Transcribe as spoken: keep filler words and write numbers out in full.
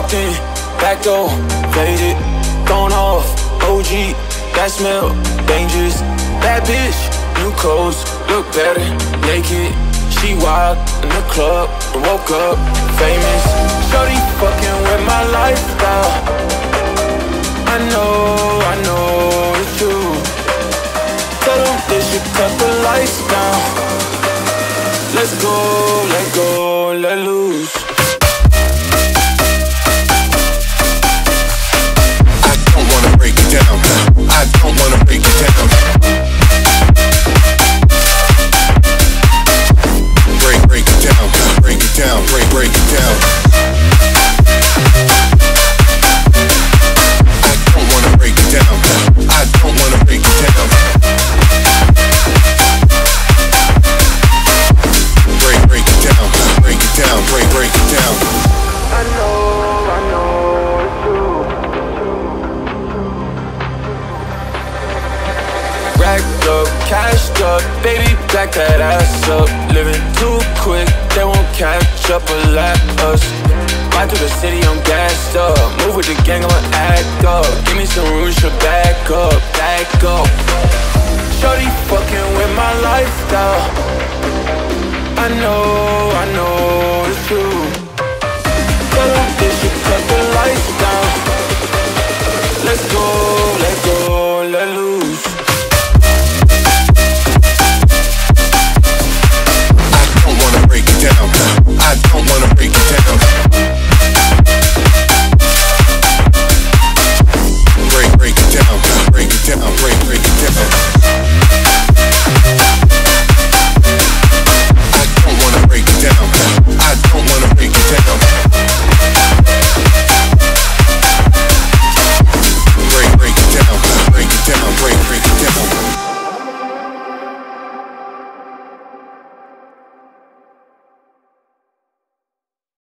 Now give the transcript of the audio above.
Walked in, back door, faded, thrown off, O G, that smell, dangerous. Bad bitch, new clothes, look better, naked. She wild in the club, and woke up, famous. Shorty fucking with my lifestyle. I know, I know it's true. Tell them they should cut the lights down. Let's go, let go, let loose. I don't wanna break it down. I don't wanna break it down. Break, break it down. Break it down. Break, break it down. I don't wanna break it down. I don't wanna break it down. Break, break it down. Break it down. Break, break it down. I know, I know it's true. Racked up, cashed up, baby, back that ass up. Living too quick, they won't catch up or lap us. Ride through the city, I'm gassed up. Move with the gang, I'ma act up. Give me some room, should back up, back up. Shorty fucking with my lifestyle. I know, I know it's true. Tell them they should cut the lights down. Let's go, let go, let loose. I don't wanna break it down. I don't wanna